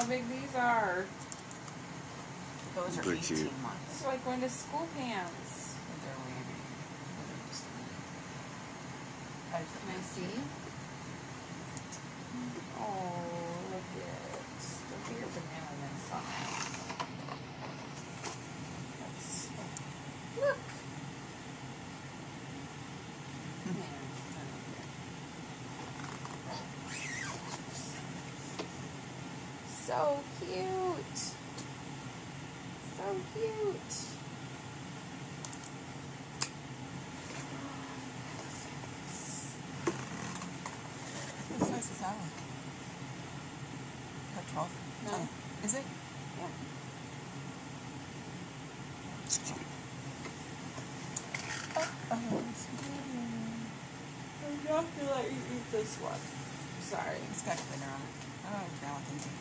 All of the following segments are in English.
big these are. Those are Pretty 18 cute. months. It's like going to school pants. They're wavy. Can I see? Oh, look at it. Look at your banana inside. Look. So cute. So cute. What size is that one? About 12? No. Oh, is it? Yeah. It's cute. I'm not gonna let you eat this one. Sorry. It's got glitter on it. Oh, now thank you.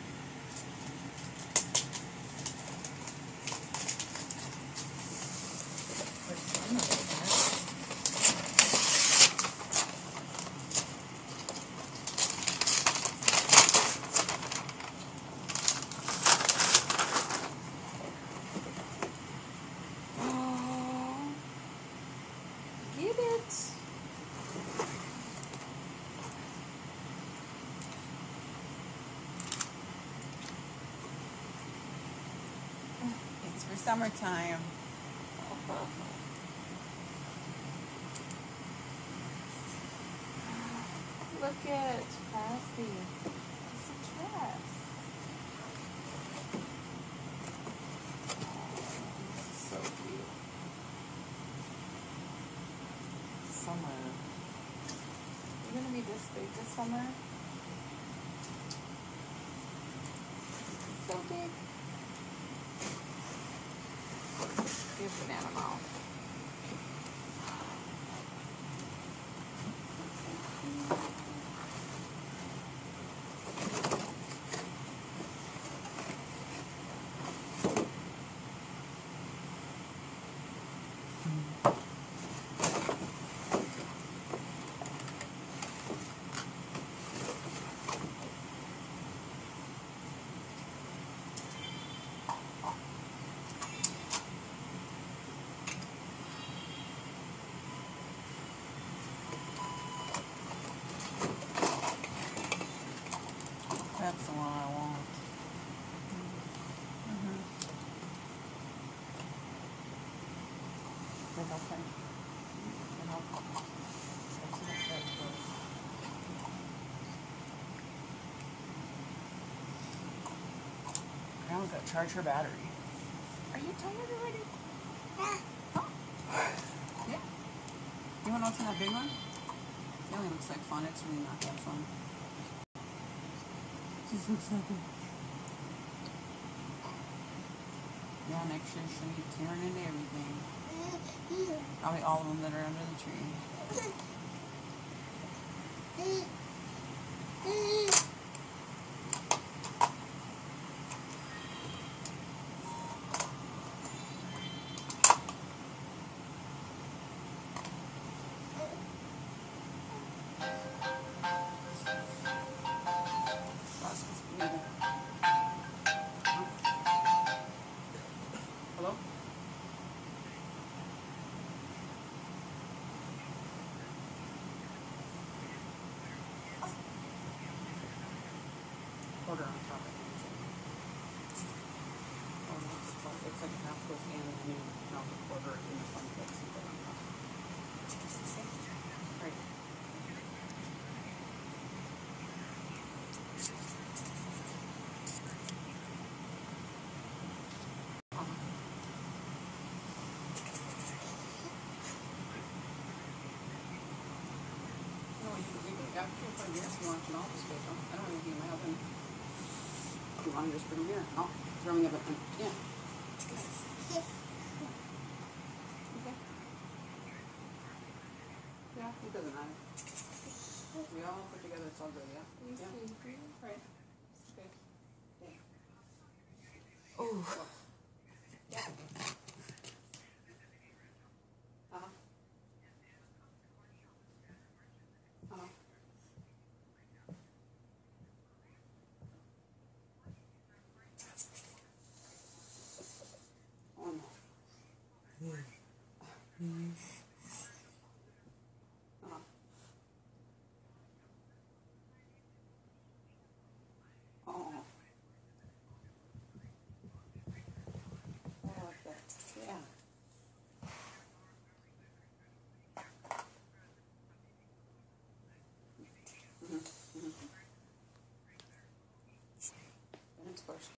Get it. It's for summertime. Look at Crosby. It's a dress. This is so cute. Summer. You're gonna be this big this summer? So big. Give banana mouth. That's the one I want. Think I'll finish. And I'll see what's that first. Grandma's got to charge her battery. Are you tired already? Huh? Yeah. You want to know what's in that big one? It only looks like fun. It's really not that fun. Just looks like it. Yeah, next year she'll be tearing into everything. Probably all of them that are under the tree. Hello? Order on top of it. Oh, no, it's like half goes in and then now the quarter in the front place and put it on top. Right. No, you got to put yes, you want an office space. I don't have anything in my oven. You want to just put them here? Oh, throw them in the oven. Yeah. Okay. Yeah, it doesn't matter. We all put together, it's all good, yeah? Yeah. Right. Okay. Yeah. Oh. Yeah. Uh-huh. Uh-huh. Uh-huh. Oh. I like that. Yeah. Mm-hmm. Mm-hmm. And it's first.